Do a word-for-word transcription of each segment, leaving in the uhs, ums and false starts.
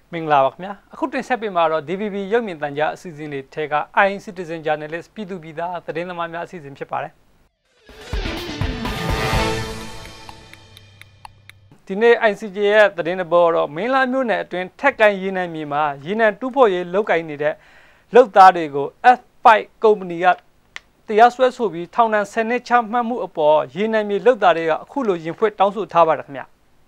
မင်္ဂလာပါခင်ဗျာအခုတင်ဆက်ပေးမှာတော့ D V B ရုပ်မြင်သံကြားအစီအစဉ်တွေထဲက I N Citizen Journalist ပြည်သူပြည်သားသတင်းသမားများအစီအစဉ်ဖြစ်ပါတယ်ဒီနေ့ I C J ရဲ့သတင်းတဘောတော့မင်းလာမျိုးနယ်အတွင်းထက်ကိုင်းရေနံမြေမှာရေနံတူးဖို့ရေးလောက်ကိုင်းနေတဲ့လောက်သားတွေကို F ဖိုက် ကုမ္ပဏီကတရားစွဲဆိုပြီးထောင်ဒဏ်tenနှစ်ချမှတ်မှုအပေါ်ရေနံမြေလောက်သားတွေကအခုလိုရင်ဖွင့်တောင်းဆိုထားပါတယ်ခင်ဗျာ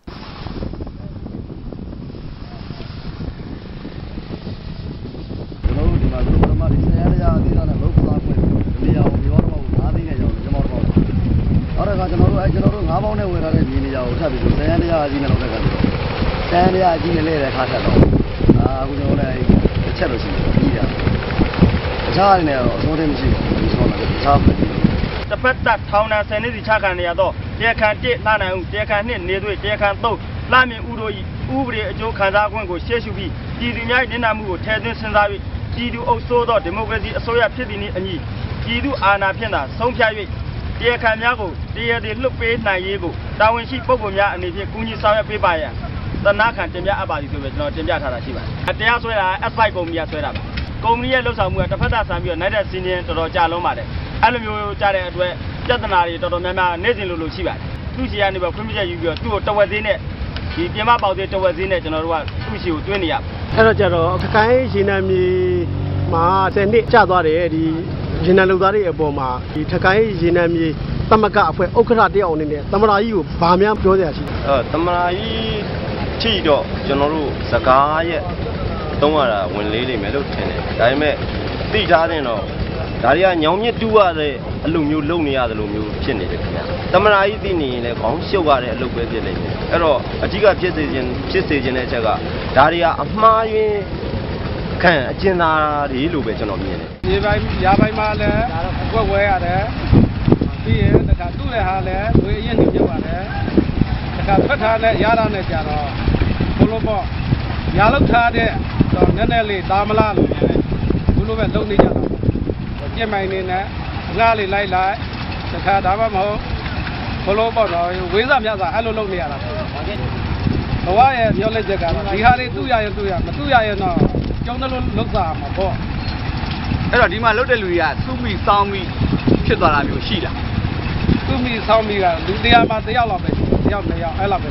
ကျွန်တော်တို့အဲကျွန်တော်တို့ငါးပေါင်းနဲ့ဝယ်ထားတဲ့မြေနေရာကိုထပ်ပြီးဆယ်ရန်တရားအကြီးနဲ့လောက်တဲ့ကတည်းကဆယ်ရန်တရားအကြီးနဲ့လဲတဲ့ခါထက်တော့အာအခုကျွန်တော်လည်းတစ်ချက်လို့ရှိတယ်ပြီးတာတခြားအနေနဲ့တော့အစိုးရမရှိဘူးဆိုတော့တခြားတစ်ဖက်သက်ထောင်ဒဏ်tenနှစ်စီချခံနေရတော့တရားခံoneလှနိုင်ဦးတရားခံtwoနေသွေးတရားခံthreeလှမြင့်ဦးတို့၏ဥပဒေအကျိုးခံစားခွင့်ကိုရှေ့ရှုပြီးပြည်သူများ၏နစ်နာမှုကိုထည့်သွင်းစဉ်းစားပြီးပြည်သူအုပ်စိုးသောဒီမိုကရေစီအစိုးရဖြစ်သည်နှင့်အညီပြည်သူအာဏာဖြင့်သာဆုံးဖြတ်၍တရားခံများကိုတရားတွေလွတ်ပေးနိုင်ရေးကိုတာဝန်ရှိပုဂ္ဂိုလ်များအနေဖြင့်ကူညီဆောင်ရွက်ပေးပါရန်သနာခံတင်ပြအပ်ပါသည်ဆိုပြီးကျွန်တော်တင်ပြထားတာရှိပါတယ်တရားစွဲတာ F ဖိုက် ကုမ္ပဏီကစွဲတာပါကုမ္ပဏီရဲ့လှုပ်ဆောင်မှုကတစ်ဖက်သက်ဆန်ပြီးတော့နိုင်တဲ့စီးရင်တော်တော်ကြာလုံးပါတယ်အဲ့လိုမျိုးကြားတဲ့အတွက်ပြဿနာတွေတော်တော်များများနေ့စဉ်လိုလိုရှိပါတယ်သူ့စီကနေပြီးခွင့်ပြုချက်ယူပြီးတော့သူ့ကိုတဝက်သေးနဲ့ဒီပြင်မပေါက်သေးတဝက်သေးနဲ့ကျွန်တော်တို့ကသူ့စီကိုတွင်းနေရအဲ့တော့ကြတော့ခကိုင်းရေနံမြေမှာtenနှစ်ကြာသွားတယ်ဒီရေနံလုပ်သားတွေအပေါ်မှာဒီထကိုင်းရေနံမြေသမကအဖွဲ့ဥက္ကဋ္ဌတယောက်အနေနဲ့သမရာကြီးကိုဗာများပြောစရာရှိတယ်အဲသမရာကြီးထိတော့ကျွန်တော်တို့စကားရဲ့သုံးရတာဝင်လေးလိမ့်မယ်လို့ထင်တယ်ဒါပေမဲ့သိထားတဲ့တော့ဒါတွေကညောင်မြစ်တူးရတဲ့အလုပ်မျိုးလုပ်နေရတယ်လို့မျိုးဖြစ်နေတယ်ခင်ဗျာသမရာကြီးသိနေရင်လည်းခေါင်းရှုပ်ရတဲ့အလုပ်ပဲဖြစ်နေတယ်အဲ့တော့အဓိကဖြစ်စေခြင်းဖြစ်စေခြင်းတဲ့အချက်ကဒါတွေကအမှားယွင်းခံအကျဉ်းသားတွေလို့ပဲကျွန်တော်မြင်တယ်ဒီပိုင်းရာပိုင်းမှာလည်းကွက်ဝဲရတယ်ပြီးရင်တခါတူးတဲ့ဟာလည်းဝေးအရင်နေပြုတ်ရတယ်တခါဖတ်ထားတဲ့ရတာနဲ့ကြတော့ဘလို့ပေါ့ညာလောက်ထားတဲ့တော့နည်းနည်းလေးဒါမလားလို့မြင်တယ်ဘူးလို့ပဲလုံနေကြတာပြစ်မိုင်နေနဲ့ငှားလေးလိုက်လိုက်တခါဒါမှမဟုတ်ဘလို့ပေါ့တော့ဝင်းစားမြတ်စားအဲ့လိုလုပ်နေရတာဘဝရဲ့မျောလက်ချက်ကတော့ဒီဟာလေးတူးရရင်တူးရမတူးရရင်တော့ကျောင်းတလုံးလောက်စားမှာပေါ့အဲ့တော့ဒီမှာလုတ်တဲ့လူတွေကသူ့မိစောင်းမိဖြစ်သွားတာမျိုးရှိလားသူ့မိစောင်းမိကလူတရားမှာတယောက်လောက်ပဲတယောက်နှစ်ယောက်အဲ့လောက်ပဲ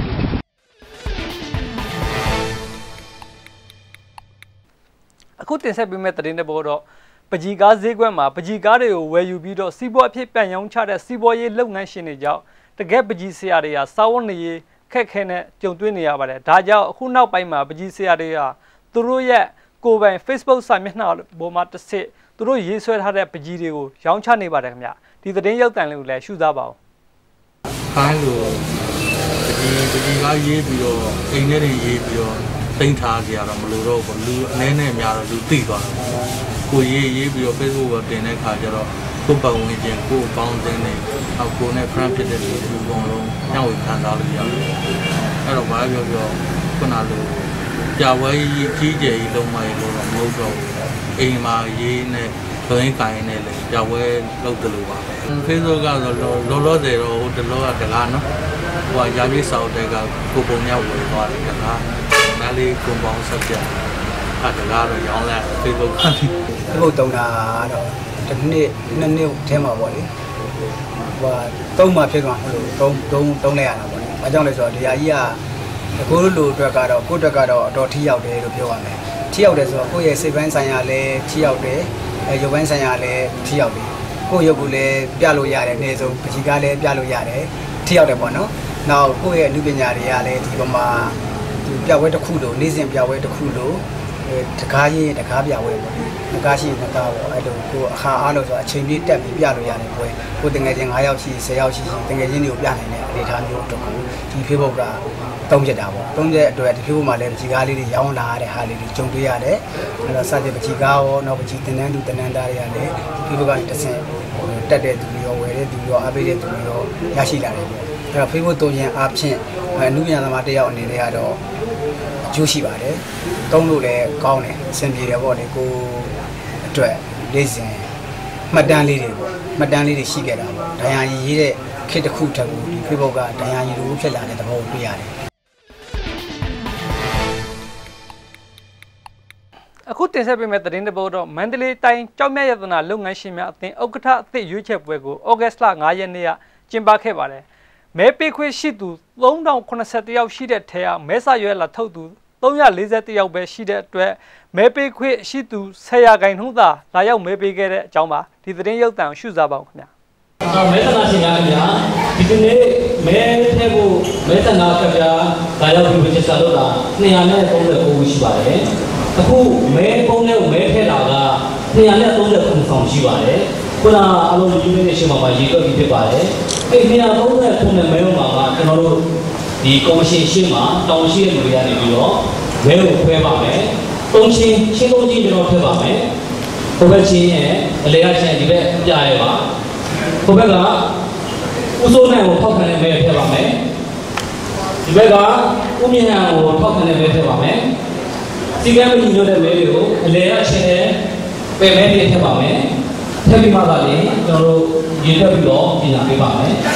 အခုတင်ဆက်ပေးမယ့်သတင်းတွေပေါ်တော့ပကြီးကားဈေးကွက်မှာပကြီးကားတွေကိုဝယ်ယူပြီးတော့စီးပွားအဖြစ်ပြန်ရောင်းချတဲ့စီးပွားရေးလုပ်ငန်းရှင်တွေကြောင့်တကယ်ပကြီးဆရာတွေကစာဝတ်နေရေးခက်ခဲနဲ့ကြုံတွေ့နေရပါတယ်ဒါကြောင့်အခုနောက်ပိုင်းမှာပကြီးဆရာတွေကသူတို့ရဲ့ကိုယ်ပိုင် Facebook စာမျက်နှာပေါ်မှာတစ်စစ်သူတို့ရေးဆွဲထားတဲ့ပကြီးတွေကိုရောင်းချနေပါတယ်ခင်ဗျဒီသတင်းရုပ်သံလေးကိုလည်းရှုစားပါဦးခိုင်းလို့ပကြီးပကြီးကရေးပြီးတော့အိမ်ထဲတွေရေးပြီးတော့တိမ့်ထားကြရတော့မလို့တော့ဘူးလူအနည်းနဲ့များတော့လူသိသွားတယ်ကိုရေးရေးပြီးတော့ Facebook ကိုတင်တဲ့ခါကျတော့ကိုယ်ပတ်ဝန်းကျင်ကိုယ်ပေါင်းတင်နေအောက်ကိုနဲ့ friend ဖြစ်တဲ့လူတွေအကုန်လုံးညှောက်ဝေခံစားလို့ရတယ်အဲ့တော့ဘာပြောပြောခုနလိုကြာဝဲကြီးကြီးကျယ်ကြီးလုံးမရေလို့တော့မဟုတ်တော့ဘူးအိမ်မှာရေးနဲ့သွင်းကိုင်းနဲ့လေကြာဝဲလုပ်တယ်လို့ပါ Facebook ကတော့လောလောဆယ်တော့ဟိုတလောကတကားနော်ဟိုကရာပြည့်ဆောင်တဲ့ကကိုပုံမြောက်ဝင်သွားတယ်တကားနားလေးကွန်ပေါင်းဆက်ပြအဲ့တကားတော့ရောင်းလိုက် Facebook ကနေ Facebook တုံးတာတော့တစ်နှစ်နှစ်နှစ်ထဲမှာပေါ့လေဟိုသုံးမှဖြစ်သွားလို့သုံးသုံးသုံးလိုက်ရတာပေါ့လေအဲကြောင့်လဲဆိုတော့ဒီဟာကြီးကကိုလိုအတွက်ကတော့ကိုတက်ကတော့အတော်ထိရောက်တယ်လို့ပြောရမယ်ထိရောက်တယ်ဆိုတော့ကိုယ့်ရဲ့စိတ်ပိုင်းဆိုင်ရာလည်းထိရောက်တယ်အဲရုပ်ပိုင်းဆိုင်ရာလည်းထိရောက်တယ်ကိုယ့်ရုပ်ကိုလည်းပြလို့ရတယ်အနည်းဆုံးပကြီးကားလည်းပြလို့ရတယ်ထိရောက်တယ်ပေါ့နော်နောက်ကိုယ့်ရဲ့အမှုပညာတွေကလည်းဒီပမာဒီပြပွဲတစ်ခုလို့နေ့စဉ်ပြပွဲတစ်ခုလို့တကားရင်တကားပြပွဲပေါ့တကားရှိတကားပေါ့အဲ့လိုကိုအခါအားလို့ဆိုအချိန်လေးတက်ပြီးပြလို့ရတယ်ပွဲကိုတငယ်ချင်းnineယောက်ရှိtenယောက်ရှိရှိတငယ်ချင်းတွေကိုပြနိုင်တဲ့အနေအထားမျိုးတော့ကိုဒီ Facebook ကသုံးချက်တာပေါ့သုံးချက်အတွက်ဒီ Facebook မှာလည်းပကြီးကားလေးတွေရောင်းလာရတဲ့ဟာလေးတွေကြုံတွေ့ရတယ်အဲ့တော့စတဲ့ပကြီးကားရောနောက်ပကြီးတင်တန်းသူတင်တန်းသားတွေကလည်းဒီ Facebook ကနေတစ်ဆင့်တက်တဲ့သူတွေရောဝယ်တဲ့သူတွေရောအားပေးတဲ့သူတွေရောရရှိလာတယ်ပေါ့အဲ့တော့ Facebook သုံးရင်အားဖြင့်အမှုပညာသမားတယောက်အနေနဲ့ကတော့အကျိုးရှိပါတယ်သုံးလို့လည်းကောင်းတယ်အဆင်ပြေတယ်ပေါ့လေကိုအတွက်လေးစဉ်မှတ်တမ်းလေးတွေပေါ့မှတ်တမ်းလေးတွေရှိခဲ့တာပေါ့ဒဏ်ရာရည်ရေးတဲ့ခေတ်တစ်ခုထက်ကိုဒီ Facebook ကဒဏ်ရာရည်လိုဖြစ်လာတဲ့သဘောကိုတွေ့ရတယ်အခုတင်ဆက်ပေးမယ့်သတင်းတစ်ပုဒ်တော့မန္တလေးတိုင်းကြောက်မြတ်ရတနာလုပ်ငန်းရှင်များအသင်းဥက္ကဋ္ဌအသစ်ရွေးချယ်ပွဲကိုဩဂတ်စ်လ၅ရက်နေ့ကကျင်းပခဲ့ပါတယ်။မဲပေးခွင့်ရှိသူသုံးထောင်ခုနှစ်ဆယ်ယောက်ရှိတဲ့ထဲကမဲဆရွယ်လာထုတ်သူသုံးရာလေးဆယ်ယောက်ပဲရှိတဲ့အတွက်မဲပေးခွင့်ရှိသူဆယ်ရာခိုင်နှုန်းသာလာရောက်မဲပေးခဲ့တဲ့အကြောင်းပါဒီသတင်းရုပ်သံရှုစားပါဦးခင်ဗျာ။မဲဆန္ဒရှင်များခင်ဗျာဒီကနေ့မဲထဲကိုမဲဆန္ဒခင်ဗျာလာရောက်ပြီးဝင်ချက်လုပ်တာနှစ်ရာနဲ့သုံးဆယ်ကိုရှိပါတယ်။အခုမဲပုံးနဲ့မဲထဲလာကနှစ်ရာနဲ့သုံးဆယ်ကိုဆောင်ရှိပါတယ်။ခုနအလုံးယူနေတဲ့ရှင်းမှာပါရေတွက်ပြီးဖြစ်ပါတယ်။အဲ့နှစ်ရာသုံးဆယ်ကိုနဲ့မဲုံမှာကကျွန်တော်တို့ဒီကော်မရှင်ရှင်းမှာတောင်းရှိတဲ့လူတွေကနေပြီးတော့မဲကိုခွဲပါမယ်။သုံးချင်းချင်းသုံးချင်းကျွန်တော်ထည့်ပါမယ်။ဟိုဘက်ချင်းရဲ့အလေကချင်းဒီဘက်ပြရဲပါ။ဟိုဘက်ကဥစိုးနိုင်ကိုထောက်ခံတဲ့မဲထည့်ပါမယ်။ဒီဘက်ကဥမြင့်ဟန်ကိုထောက်ခံတဲ့မဲထည့်ပါမယ်။စီကံမညီညွတ်တဲ့မဲတွေကိုအလေကချင်းနဲ့ပယ်မဲတွေထည့်ပါမယ်။ထည့်ပြီးမှသာလေကျွန်တော်တို့ရေတွက်ပြီးတော့ပြင်လာပေးပါမယ်။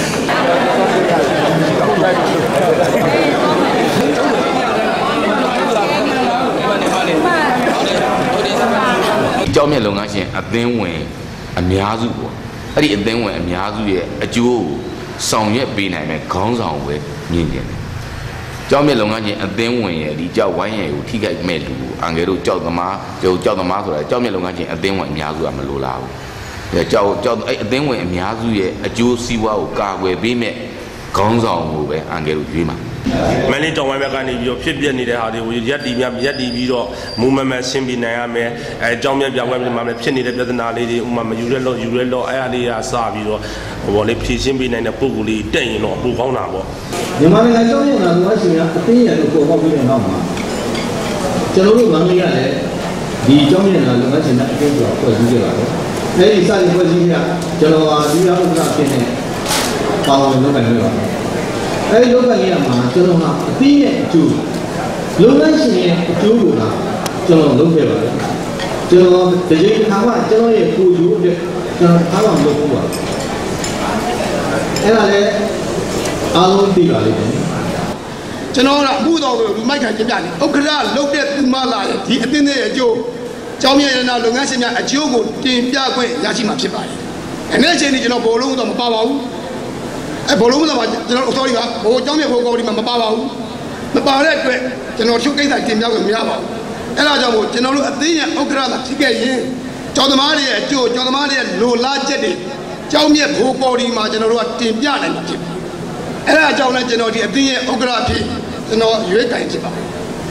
ကြောက်မြတ်လုပ်ငန်းရှင်အသင်းဝင်အများစုပေါ့အဲ့ဒီအသင်းဝင်အများစုရဲ့အကျိုးကိုဆောင်ရွက်ပေးနိုင်မဲ့ခေါင်းဆောင်ပဲမြင်တယ်ကြောက်မြတ်လုပ်ငန်းရှင်အသင်းဝင်ရဲ့ဒီကြောက်ဝိုင်းရဲ့ကိုထိခိုက်မဲ့လူကိုအငယ်တို့ကြောက်သမားကြောက်ကြောက်သမားဆိုတာကြောက်မြတ်လုပ်ငန်းရှင်အသင်းဝင်အများစုကမလိုလားဘူးကြောက်ကြောက်အဲ့အသင်းဝင်အများစုရဲ့အကျိုးစီးပွားကိုကာကွယ်ပေးမဲ့ခေါင်းဆောင်ကိုပဲအငယ်တို့ရွေးမှာမန်လေးတောင်ဝိုင်းဘက်ကနေပြီးတော့ဖြစ်ပြနေတဲ့ဟာတွေကိုရက်တီများရက်တီပြီးတော့မူမမဆင်းပြီးနိုင်ရမယ်အဲအကြောင်းများပြောင်းလဲပြီးမှလည်းဖြစ်နေတဲ့ပြဿနာလေးတွေဥမာမယူရဲလို့ယူရဲလို့အဲ့အလေးကစပြီးတော့ဟိုလေးဖြည့်ရှင်းပေးနိုင်တဲ့ပုံကူလေးတက်ရင်တော့ပိုကောင်းတာပေါ့မြန်မာနိုင်ငံကြောင်းနေတာလို့ရှိရင်အသိဉာဏ်ကိုပေါ်ပေါက်ပြီးတဲ့နောက်မှာကျွန်တော်တို့မန္တလေးကလည်းဒီကြောင်းနေတာလုပ်ငန်းရှင်တွေအကျိုးတော်ဖွဲ့စည်းကြတာပေါ့အဲဒီစတင်ဖွဲ့စည်းရကျွန်တော်ဟာဒီရောက်ဥက္ကဋ္ဌဖြစ်နေပါဝင်လုပ်နိုင်လို့အဲဒီလုပ်ကိုင်ရမှာကျွန်တော်ကအသိရဲ့အကျိုးလုပ်ငန်းရှင်ရဲ့အကျိုးကိုလားကျွန်တော်လုပ်ခဲ့ပါတယ်ကျွန်တော်ဒီချိန်ခါမှကျွန်တော်ရဲ့ကိုယ်ယူအတွက်ကျွန်တော်အားလုံးလုပ်ဖို့ပါအဲ့ဒါလည်းအားလုံးသိပါလိမ့်မယ်ကျွန်တော်ကမှုတော်ကိုလူမိုက်ခံပြပြနေဥက္ကဋ္ဌလုပ်တဲ့သူမလာရဲ့ဒီအသင်းရဲ့အကျိုးကျောင်းမြရနာလုပ်ငန်းရှင်များအကျိုးကိုတင်ပြခွင့်ရရှိမှာဖြစ်ပါတယ်အဲ့ဒီအချိန်นี้ကျွန်တော်ဘောလုံးတော့မပါပါဘူးအဲဘောလုံးတော့ကျွန်တော် sorry ပါဟိုကျောင်းမြဖို့ကော်ဒီမှာမပါပါဘူးမပါတဲ့အတွက်ကျွန်တော်ချုပ်ကိစ္စတင်ပြခွင့်မရပါဘူးအဲ့ဒါကြောင့်မို့ကျွန်တော်တို့အသင်းရဲ့ဥက္ကဋ္ဌသာဖြစ်ခဲ့ရင်ကျောင်းသမားတွေရဲ့အကျိုးကျောင်းသမားတွေရဲ့လိုလားချက်တွေကျောင်းမြဖို့ကော်ဒီမှာကျွန်တော်တို့ကတင်ပြနိုင်မှာဖြစ်ပါတယ်အဲ့ဒါကြောင့်လည်းကျွန်တော်ဒီအသင်းရဲ့ဥက္ကဋ္ဌဖြစ်ကျွန်တော်ရွေးကင်ဖြစ်ပါတယ်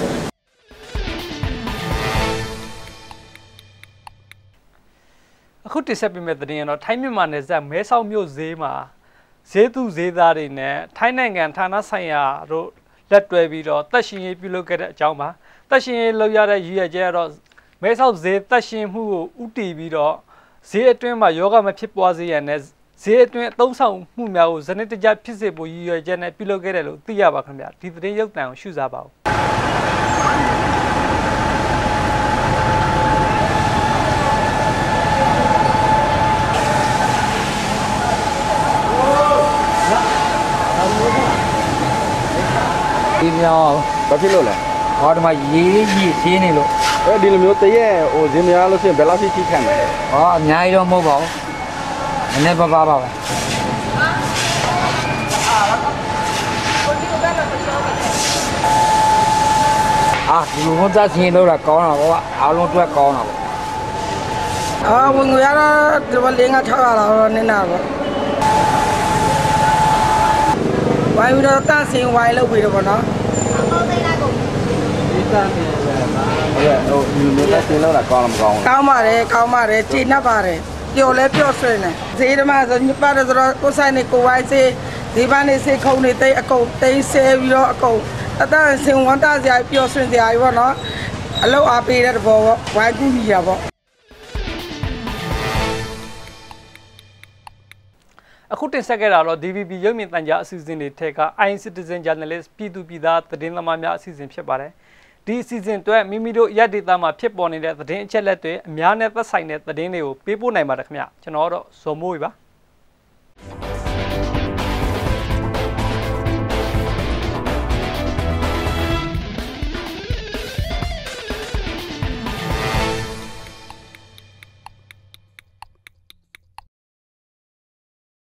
အခုတင်ဆက်ပေးမယ့်သတင်းကတော့ထိုင်းမြန်မာနယ်စပ်မဲဆောက်မြို့ဈေးမှာဈေးသူဈေးသားတွေနဲ့ထိုင်းနိုင်ငံဌာနဆိုင်ရာတို့လက်တွဲပြီးတော့တက်ရှင်ရေးပြုလုပ်ခဲ့တဲ့အကြောင်းပါတက်ရှင်ရေးလုပ်ရတဲ့ရည်ရွယ်ချက်ကတော့မဲဆောက်ဈေးတက်ရှင်မှုကိုဥတည်ပြီးတော့ဈေးအတွင်းမှာယောဂမဖြစ်ပွားစေရတဲ့ဈေးအတွင်းအသုံးဆောင်မှုများကိုဇနစ်တကျဖြစ်စေဖို့ရည်ရွယ်ချက်နဲ့ပြုလုပ်ခဲ့တယ်လို့သိရပါခင်ဗျာဒီသတင်းရုပ်သံကိုရှုစားပါဦးဒီမြောင်းဘာဖြစ်လို့လဲဟောဒီမှာရေးရေးရှင်းနေလို့အဲဒီလိုမျိုးတရက်ဟိုဈေးများလို့ရှိရင်ဘယ်လောက်ထိထိခံလဲဟောအများကြီးတော့မဟုတ်ပါဘူးနည်းနည်းပါးပါးပါပဲအာဒီလိုမှသာရှင်းလို့ရကောင်းတာပေါ့အားလုံးအတွက်ကောင်းတာပေါ့အာဝင်ရတာဒီဘလေးငါထားရတာတော့နင်းတာပေါ့ဝိုင်းပြီးတော့တန့်စင်ဝိုင်းလုပ်ပြီးတော့ပေါ့နော်ဒီတန့်စင်ပဲပါအဲ့ဟိုဒီလိုတန့်စင်လောက်တာကောင်းလားမကောင်းဘူးကောင်းပါတယ်ကောင်းပါတယ်ခြေနှက်ပါတယ်ပျော်လဲပျော်ဆွေးနေဈေးဓမ္မဆိုညပါတယ်ဆိုတော့ကိုယ်ဆိုင်နေကိုဝိုင်းစေးဈေးပန်းနေစေးခုံနေတိတ်အကုန်တိတ်ဆဲပြီးတော့အကုန်အတန့်စင်ဝန်တာစရာပျော်ဆွေးစရာကြီးပေါ့နော်အလောက်အားပေးတဲ့ဘောပေါ့ဝိုင်းကူကြီးရပေါ့အခုတင်ဆက်ခဲ့တာတော့ D V B ရုပ်မြင်သံကြားအစီအစဉ်တွေထက်က I Citizen Journalist ပြည်သူပြည်သားသတင်းသမားများအစီအစဉ်ဖြစ်ပါတယ်ဒီအစီအစဉ်အတွက်မိမိတို့ရက်ဒေတာမှာဖြစ်ပေါ်နေတဲ့သတင်းအချက်အလက်တွေအများနဲ့သက်ဆိုင်တဲ့သတင်းတွေကိုပေးပို့နိုင်ပါတယ်ခင်ဗျကျွန်တော်တို့ဇော်မိုးဝေပါ